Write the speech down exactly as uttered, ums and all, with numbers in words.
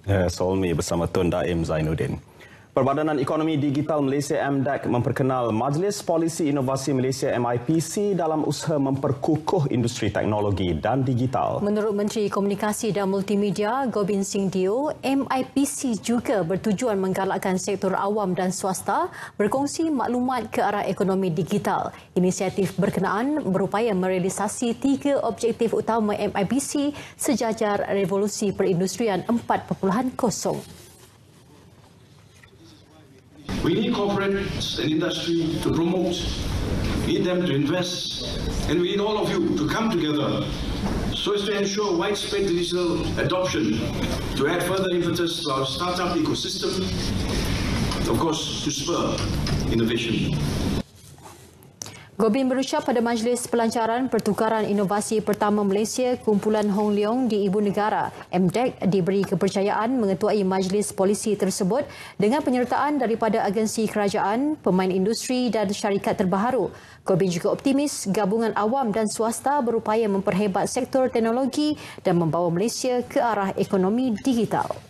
Uh, Solmi bersama Tun Daim Zainuddin. Perbadanan Ekonomi Digital Malaysia M D E C memperkenal Majlis Polisi Inovasi Malaysia M I P C dalam usaha memperkukuh industri teknologi dan digital. Menurut Menteri Komunikasi dan Multimedia Gobind Singh Dio, M I P C juga bertujuan menggalakkan sektor awam dan swasta berkongsi maklumat ke arah ekonomi digital. Inisiatif berkenaan berupaya merealisasi tiga objektif utama M I P C sejajar revolusi perindustrian empat titik kosong. We need corporates and industry to promote, we need them to invest, and we need all of you to come together so as to ensure widespread digital adoption, to add further impetus to our startup ecosystem, of course, to spur innovation. Gobind berucap pada Majlis Pelancaran Pertukaran Inovasi Pertama Malaysia Kumpulan Hong Leong di Ibu Negara. M D E C diberi kepercayaan mengetuai majlis polisi tersebut dengan penyertaan daripada agensi kerajaan, pemain industri dan syarikat terbaharu. Gobind juga optimis gabungan awam dan swasta berupaya memperhebat sektor teknologi dan membawa Malaysia ke arah ekonomi digital.